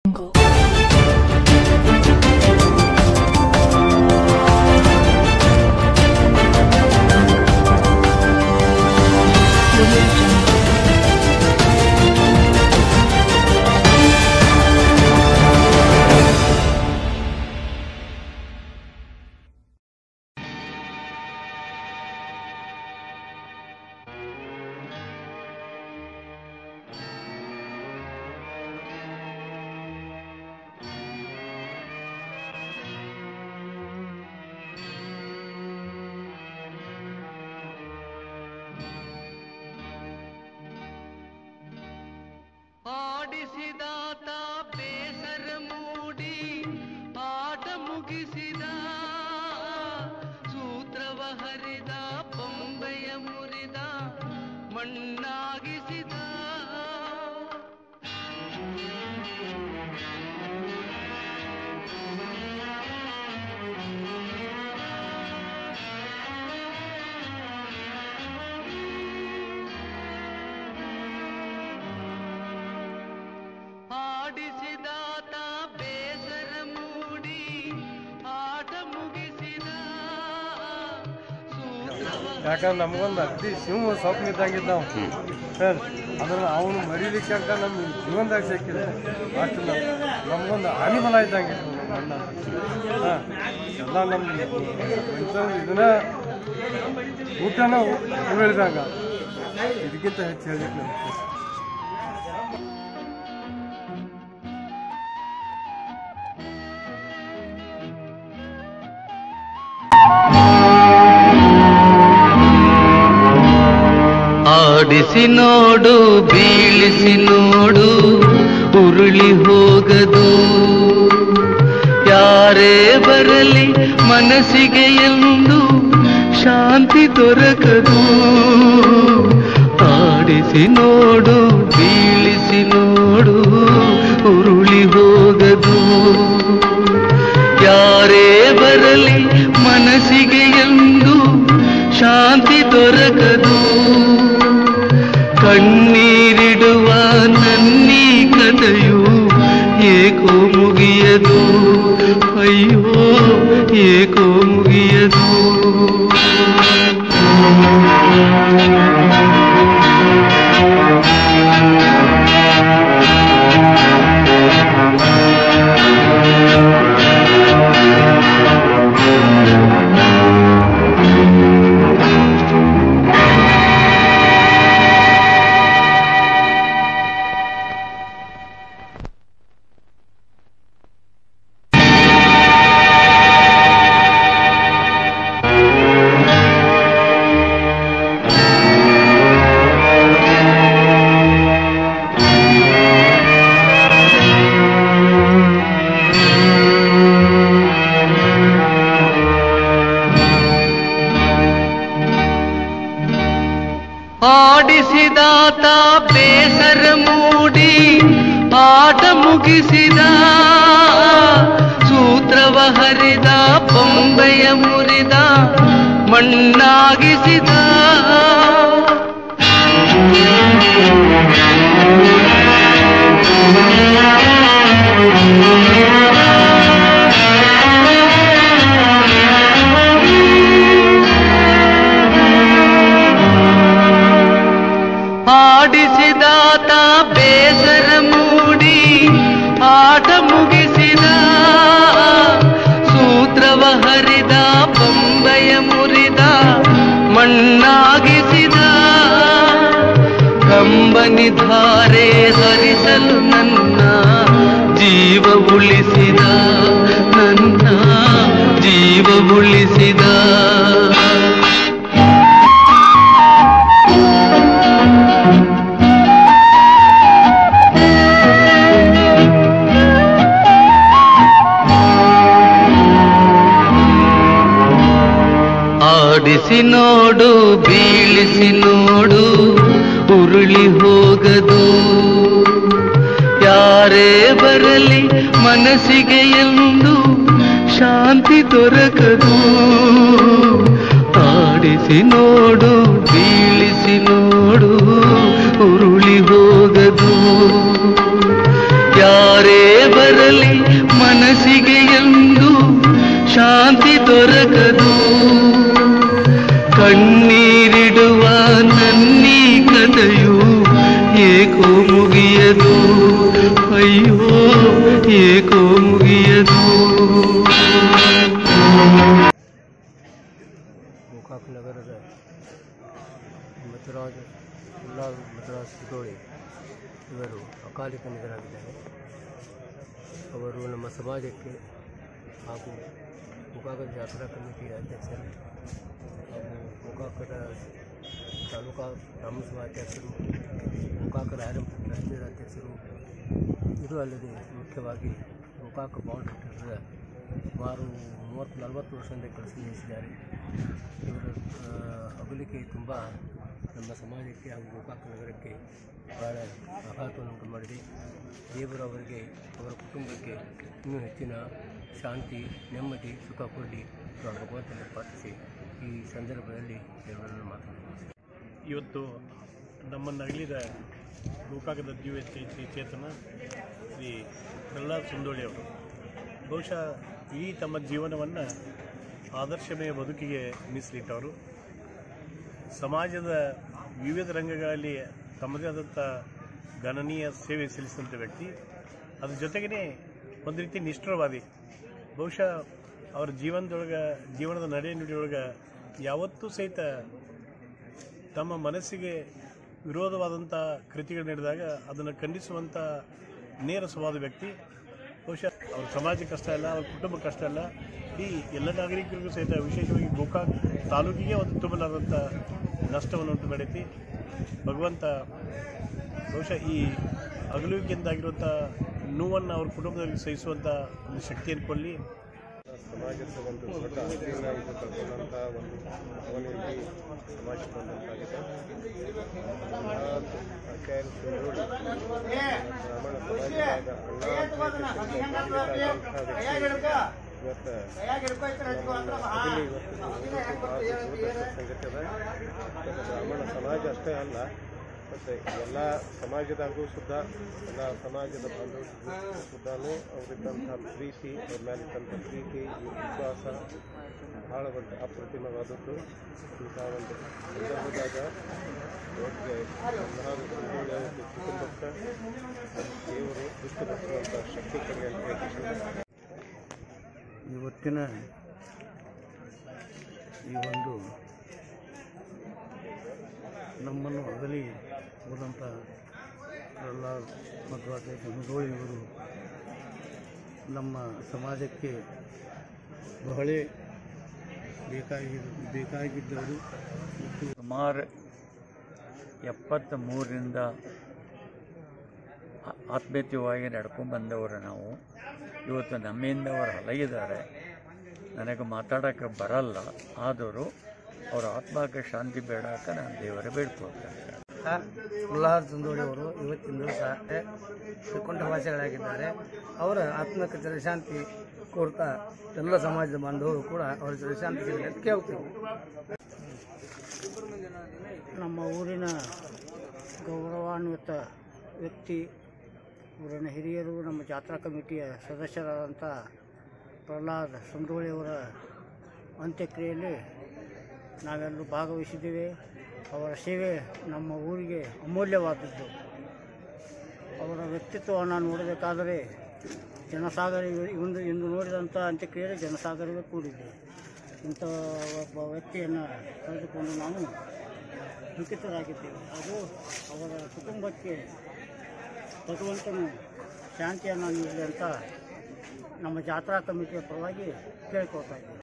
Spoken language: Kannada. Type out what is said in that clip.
ಆಡಿಸಿದಾತ ಬೇಸರ ಮೂಡಿ ಆಟ ಮುಗಿಸಿದ ಸೂತ್ರವ ಹರಿದ ಬೊಂಬೆಯ ಮುರಿದ ಮಣ್ಣಾಗಿಸಿದ ಆಡಿಸಿದಾತ ಬೇಸರ ಮೂಡಿ ಆಟ ಮುಗಿಸಿದ ಯಾಕಂದ್ರೆ ನಮಗೊಂದು ಅತಿ ಶಿವ ಸ್ವಪ್ನ ಇದ್ದಂಗಿದ್ದ ಅದನ್ನ ಅವನು ಮರೀಲಿಕ್ಕೆ ಅಂತ ನಮ್ಮ ಜೀವನದಾಗ ಸಿಕ್ಕಿದೆ ಅಷ್ಟು ನಮಗೊಂದು ಆನಿಮಲ ಇದ್ದಂಗೆ ಅಣ್ಣ ಎಲ್ಲ ನಮ್ಮ ಇದನ್ನ ಊಟನ ಉಳಿದಂಗ ಇದಕ್ಕಿಂತ ಹೆಚ್ಚು ಹೇಳಿಕ್ಕೆ ನಮ್ಗೆ ಆಡಿಸಿ ನೋಡು ಬೀಳಿಸಿ ನೋಡು ಉರುಳಿ ಹೋಗದು ಯಾರೇ ಬರಲಿ ಮನಸ್ಸಿಗೆ ಎಂದು ಶಾಂತಿ ದೊರಕದು ಆಡಿಸಿ ನೋಡು ಬೀಳಿಸಿ ನೋಡು ಉರುಳಿ ಹೋಗದು ಯಾರೇ ಬರಲಿ ಮನಸ್ಸಿಗೆ ಎಂದು ಶಾಂತಿ ದೊರಕದು ಕಣ್ಣೀರಿಡುವ ನನ್ನೀ ಕಥೆಯು ಏಕೋ ಮುಗಿಯದು ಅಯ್ಯೋ ಏಕೋ ಮುಗಿಯದು ಆಡಿಸಿದಾತ ಬೇಸರ ಮೂಡಿ ಆಟ ಮುಗಿಸಿದ ಸೂತ್ರವ ಹರಿದ ಬೊಂಬೆಯ ಮುರಿದ ಮಣ್ಣಾಗಿಸಿದ ಆಡಿಸಿದಾತ ಬೇಸರ ಮೂಡಿ ಆಟ ಮುಗಿಸಿದ ಸೂತ್ರವ ಹರಿದ ಬೊಂಬೆಯ ಮುರಿದ ಮಣ್ಣಾಗಿಸಿದ ಕಂಬನಿ ಧಾರೆ ಹರಿಸಲು ನನ್ನ ಜೀವ ಉಳಿಸಿದ ನನ್ನ ಜೀವ ಉಳಿಸಿದ ಆಡಿಸಿ ನೋಡು ಬೀಳಿಸಿ ನೋಡು ಉರುಳಿ ಹೋಗದು ಯಾರೇ ಬರಲಿ ಮನಸ್ಸಿಗೆ ಎಂದು ಶಾಂತಿ ದೊರಕದು ಆಡಿಸಿ ನೋಡು ಬೀಳಿಸಿ ನೋಡು ಉರುಳಿ ಹೋಗದು ಯಾರೇ ದೊರಕದು ಕಣ್ಣೀರಿಡುವ ನನ್ನೀ ಕಥೆಯು ಏಕೋ ಮುಗಿಯದು ಅಯ್ಯೋ ಏಕೋ ಮುಗಿಯದು. ಗೋಕಾಕ್ ನಗರದ ಮಧುರಾಜ್ ಸುಂದೋಳಿ ಇವರು ಅಕಾಲಿಕ ನಿಧನರಾಗಿದ್ದಾರೆ. ಅವರು ನಮ್ಮ ಸಮಾಜಕ್ಕೆ ಹಾಗೂ ಗೋಕಾಕದ ಜಾತ್ರಾ ಕಮಿಟಿಯ ಅಧ್ಯಕ್ಷರು ಹಾಗೂ ಗೋಕಾಕದ ತಾಲೂಕಾ ಬ್ರಾಹ್ಮಣ ಅಧ್ಯಕ್ಷರು, ಗೋಕಾಕದ ಆರಂಭ ಟ್ರಸ್ಟಿಯ ಅಧ್ಯಕ್ಷರು, ಇದು ಅಲ್ಲದೆ ಮುಖ್ಯವಾಗಿ ಗೋಕಾಕ ಬಾಂಡ್ ಸುಮಾರು 30-40 ವರ್ಷದಿಂದ ಕೆಲಸ ನಿರ್ವಹಿಸಿದ್ದಾರೆ. ಇವರ ಅಗಲಿಕೆ ತುಂಬ ನಮ್ಮ ಸಮಾಜಕ್ಕೆ ಹಾಗೂ ಗೋಕಾಕ ನಗರಕ್ಕೆ ಬಹಳ ಆಘಾತವನ್ನು ಉಂಟು ಮಾಡಿದೆ. ದೇವರು ಅವರಿಗೆ ಅವರ ಕುಟುಂಬಕ್ಕೆ ಇನ್ನೂ ಹೆಚ್ಚಿನ ಶಾಂತಿ, ನೆಮ್ಮದಿ, ಸುಖ ಕೊಡಲಿ ಭಗವಂತನ ಪ್ರಾರ್ಥಿಸಿ ಈ ಸಂದರ್ಭದಲ್ಲಿ ದೇವರನ್ನು ಮಾತನಾಡುತ್ತಾರೆ. ಇವತ್ತು ನಮ್ಮನ್ನು ಅಗಲಿದ ಗೋಕಾಕದ ದಿವ್ಯ ಚೇತನ ಶ್ರೀ ಪ್ರಹ್ಲಾದ್ ಸುಂದೋಳಿ ಅವರು ಬಹುಶಃ ಇಡೀ ತಮ್ಮ ಜೀವನವನ್ನು ಆದರ್ಶಮಯ ಬದುಕಿಗೆ ಮೀಸಲಿಟ್ಟವರು. ಸಮಾಜದ ವಿವಿಧ ರಂಗಗಳಲ್ಲಿ ತಮ್ಮದೇ ಆದಂಥ ಗಣನೀಯ ಸೇವೆ ಸಲ್ಲಿಸಿದಂಥ ವ್ಯಕ್ತಿ. ಅದ್ರ ಜೊತೆಗೇ ಒಂದು ರೀತಿ ನಿಷ್ಠುರವಾದಿ. ಬಹುಶಃ ಅವರ ಜೀವನದ ನಡೆ ನುಡಿಯೊಳಗೆ ಯಾವತ್ತೂ ಸಹಿತ ತಮ್ಮ ಮನಸ್ಸಿಗೆ ವಿರೋಧವಾದಂಥ ಕೃತಿಗಳು ನಡೆದಾಗ ಅದನ್ನು ಖಂಡಿಸುವಂಥ ನೇರ ಸ್ವಭಾವದ ವ್ಯಕ್ತಿ. ಬಹುಶಃ ಅವ್ರ ಸಮಾಜಕ್ಕೆ ಅಷ್ಟೇ ಅಲ್ಲ, ಅವ್ರ ಕುಟುಂಬಕ್ಕೆ ಅಷ್ಟೇ ಅಲ್ಲ, ಇಡೀ ಎಲ್ಲ ನಾಗರಿಕರಿಗೂ ಸಹಿತ ವಿಶೇಷವಾಗಿ ಗೋಕಾಕ್ ತಾಲೂಕಿಗೆ ಒಂದು ತುಂಬಲಾದಂಥ ನಷ್ಟವನ್ನು ಉಂಟು ಮಾಡೈತಿ. ಭಗವಂತ ಬಹುಶಃ ಈ ಅಗಲುವಿಕೆಯಿಂದಾಗಿರುವಂಥ ನೋವನ್ನು ಅವ್ರ ಕುಟುಂಬದಲ್ಲಿ ಸಹಿಸುವಂಥ ಒಂದು ಶಕ್ತಿಯನ್ನು ಕೊಡಲಿ. ಸಮಾಜದ ಒಂದು ದೊಡ್ಡ ಆಸ್ತಿಯನ್ನು ಕಳ್ಕೊಂಡಂಥ ಒಂದು ಭಾವನೆಯಲ್ಲಿ ಸಮಾಜ ಬಂದಂತಾಗಿದೆ. ಆಚಾರ್ಯ ಸುಂದೋಳಿ ಬ್ರಾಹ್ಮಣ ಸಮಾಜದ ಸಂಗತಿ ಅದ. ಬ್ರಾಹ್ಮಣ ಸಮಾಜ ಅಷ್ಟೇ ಅಲ್ಲ, ಮತ್ತು ಎಲ್ಲ ಸಮಾಜದಾಗೂ ಸುದ್ದ ಎಲ್ಲ ಸಮಾಜದ ಬಾಂಧವ್ಯ ಸುದ್ದಾನು ಅವರಿದ್ದಂಥ ಪ್ರೀತಿ, ಅವ್ರ ಮೇಲಿದ್ದಂಥ ಪ್ರೀತಿ, ವಿಶ್ವಾಸ ಭಾಳ ಒಂದು ಅಪ್ರತಿಮವಾದದ್ದು. ಇಂಥ ಒಂದು ಸಂದರ್ಭದಾಗ ಅವರಿಗೆ ಕುಟುಂಬಕ್ಕೆ ದೇವರು ದುಃಖ ಬರುವಂಥ ಶಕ್ತಿ ಕೊಡಲಿ ಅಂತ ಹೇಳ್ತೀನಿ. ಇವತ್ತಿನ ಈ ಒಂದು ನಮ್ಮನ್ನು ಅಗಲಿ ಹೋದಂಥ ಪ್ರಹ್ಲಾದ್ ಮಧ್ವಾಚಾರ್ಯ ಸುಂದೋಳಿಯವರು ನಮ್ಮ ಸಮಾಜಕ್ಕೆ ಬಹಳ ಬೇಕಾಗಿದ್ದವರು. ಸುಮಾರು 73ರಿಂದ ಆತ್ಮೀಯವಾಗಿ ನಡ್ಕೊಂಡು ಬಂದವರು ನಾವು. ಇವತ್ತು ನಮ್ಮಿಂದ ಅವರು ಹಲಗಿದ್ದಾರೆ. ನನಗೆ ಮಾತಾಡೋಕ್ಕೆ ಬರಲ್ಲ, ಆದರೂ ಅವರ ಆತ್ಮಕ್ಕೆ ಶಾಂತಿ ಬೇಡಕ್ಕೆ ನಾನು ದೇವರೇ ಬೇಡ್ಕೊಳ್ತೇನೆ. ಪ್ರಹ್ಲಾದ್ ಸುಂದೋಳಿ ಅವರು ಇವತ್ತಿನ ದಿವಸ ಶ್ರೀಕಂಠವಾಸಿಗಳಾಗಿದ್ದಾರೆ. ಅವರ ಆತ್ಮಕ್ಕೆ ಚಿರಶಾಂತಿ ಕೋರ್ತಾ ಎಲ್ಲ ಸಮಾಜದ ಬಾಂಧವರು ಕೂಡ ಅವರ ಚಿರಶಾಂತಿ ಸಿಗಲಿ ಕೇಳ್ತೀವಿ. ನಮ್ಮ ಊರಿನ ಗೌರವಾನ್ವಿತ ವ್ಯಕ್ತಿ, ಊರಿನ ಹಿರಿಯರು, ನಮ್ಮ ಜಾತ್ರಾ ಕಮಿಟಿಯ ಸದಸ್ಯರಾದಂಥ ಪ್ರಹ್ಲಾದ್ ಸುಂದೋಳಿಯವರ ಅಂತ್ಯಕ್ರಿಯೆಯಲ್ಲಿ ನಾವೆಲ್ಲರೂ ಭಾಗವಹಿಸಿದ್ದೇವೆ. ಅವರ ಸೇವೆ ನಮ್ಮ ಊರಿಗೆ ಅಮೂಲ್ಯವಾದದ್ದು. ಅವರ ವ್ಯಕ್ತಿತ್ವವನ್ನು ನೋಡಬೇಕಾದರೆ ಜನಸಾಗರ ಇಂದು ನೋಡಿದಂಥ ಅಂತ್ಯಕ್ರಿಯೆಯಲ್ಲಿ ಜನಸಾಗರವೇ ಕೂಡಿದೆ. ಇಂಥ ಒಬ್ಬ ವ್ಯಕ್ತಿಯನ್ನು ಕಳೆದುಕೊಂಡು ನಾವು ದುಃಖಿತರಾಗಿದ್ದೇವೆ. ಅದು ಅವರ ಕುಟುಂಬಕ್ಕೆ ಭಗವಂತನು ಶಾಂತಿಯನ್ನು ನೀಡಲಿ ಅಂತ ನಮ್ಮ ಜಾತ್ರಾ ಕಮಿಟಿಯ ಪರವಾಗಿ ಕೇಳ್ಕೊಳ್ತಾ ಇದ್ದೀವಿ.